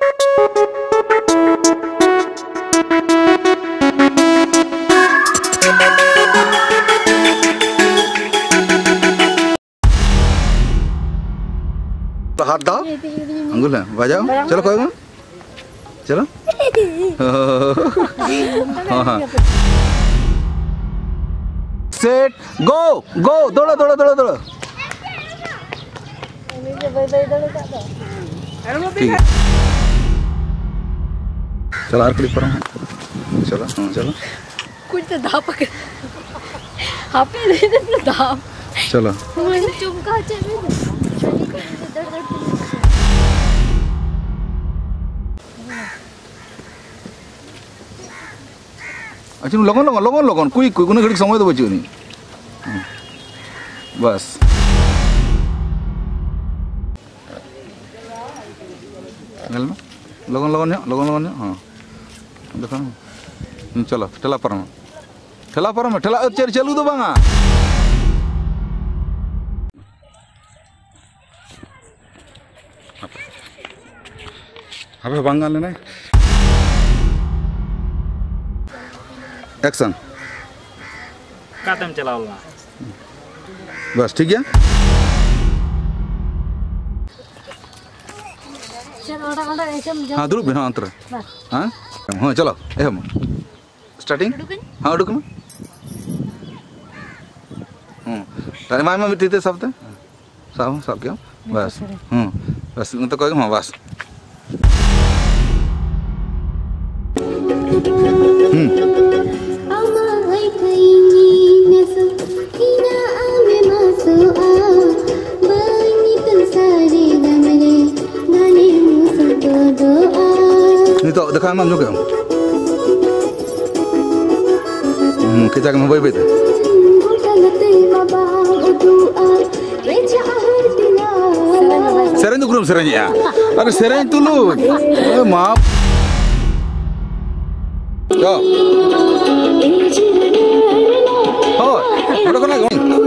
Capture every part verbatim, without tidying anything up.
हाथ दाओ, अंगुल है, बजाओ, चलो कोई ना, चलो। हाँ। सेट, गो, गो, दौड़ो, दौड़ो, दौड़ो, दौड़ो। ठीक है। चलो आर क्लिक करो, चलो, हाँ चलो। कुछ तो दाप पकड़, हापे ले ले तो दाप। चलो। मुझे चुमका चाहिए। अच्छा लगन लगन लगन लगन कोई कोई कोने घड़ी समय तो बच्चे नहीं बस लगन लगन लगन लगन लगन हाँ देखो चलो ठेला पर में ठेला पर में ठेला चल चलू तो बांगा अबे बांगा लेना एक्शन काटम चलाओ बस ठीक है हाँ दुरुब हाँ अंतर हाँ हाँ चलो ए हम स्टार्टिंग हाँ उड़क में हम्म तारे माय में बिठते सब ते सब सब क्या बस हम्म बस तो कोई हाँ बस हम्म तो देखा हम जो क्या हम्म कितना कम भाई बेटे सेरेंज तो ग्रुप सेरेंज या अरे सेरेंज तू लो माँ क्या हो बड़ा कौन है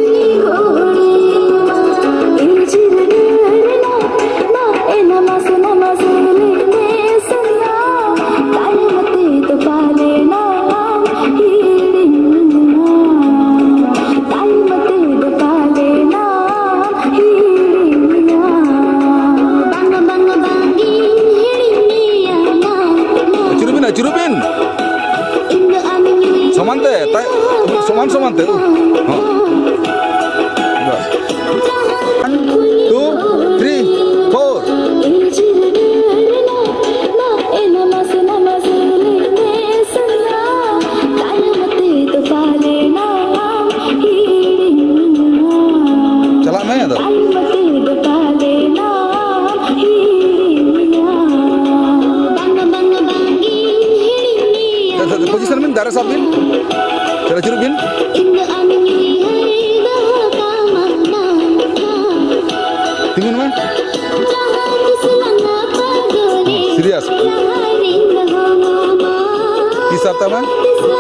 Curupin, somante, soman somante, one, two, three, four. चला मैं तो पोजीशन में दारा साहब बिन चलो शुरू बिन तीन में सीरियस किस हफ्ता में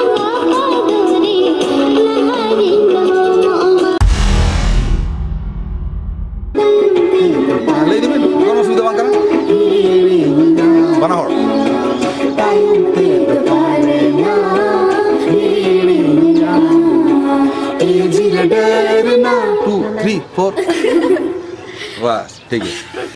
ले दी में कौन सुविधा मांग कर बना हो टू थ्री फोर बस ठीक है